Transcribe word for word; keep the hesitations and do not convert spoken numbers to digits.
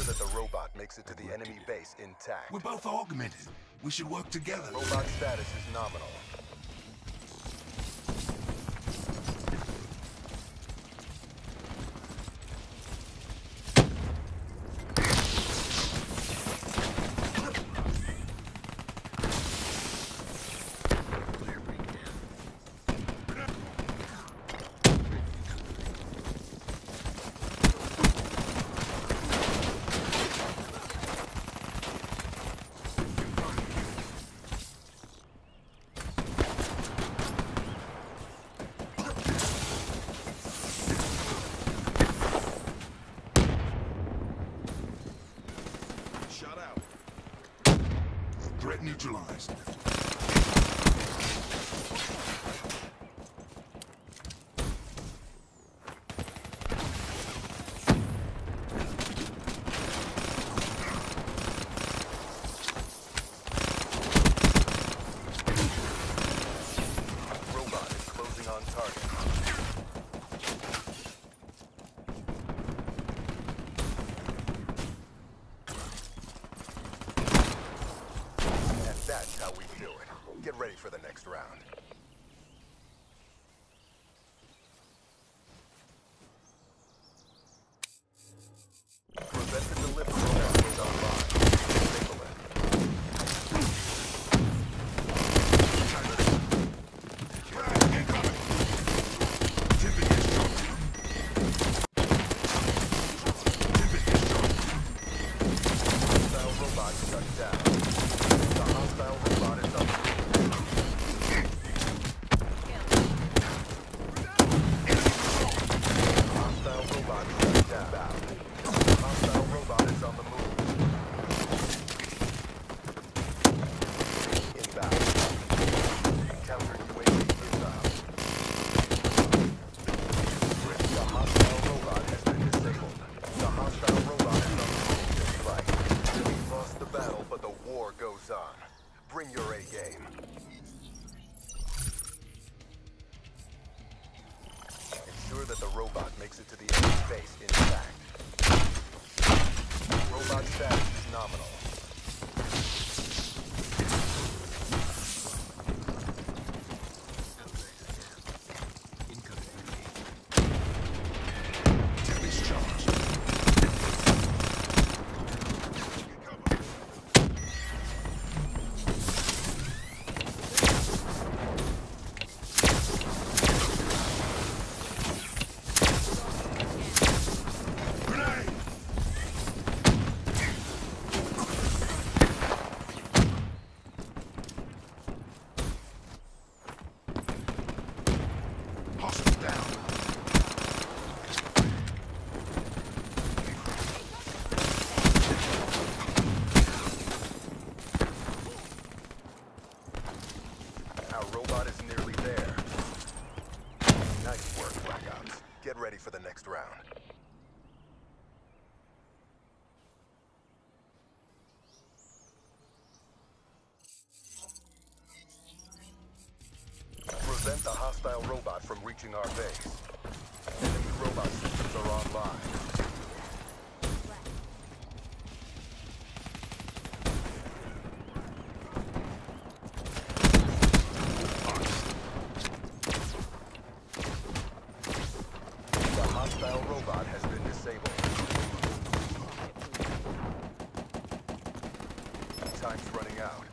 Ensure that the robot makes it to the enemy base intact. We're both augmented. We should work together. Robot status is nominal. Threat neutralized. Robot is closing on target. That's how we do it. Get ready for the next round. Prevent the delivery that goes online. Disable it. Incoming. Tipping is dropped. Tipping is dropped. Hostile robot shut down. The hostile robot is up. Hostile robot shut down. Hostile robot is on the move. Inbound. Counter U A V inbound. The hostile robot has been disabled. The hostile robot is on the move to strike. We've lost the battle, but the war goes on. Bring your A game. Ensure that the robot makes it to the enemy base intact. Robot status is nominal. Tip is charged. Hostile down. Our robot is nearly there. Nice work, Black Ops. Get ready for the next round. Prevent the hostile robot from reaching our base. Enemy robot systems are online. The hostile robot has been disabled. Time's running out.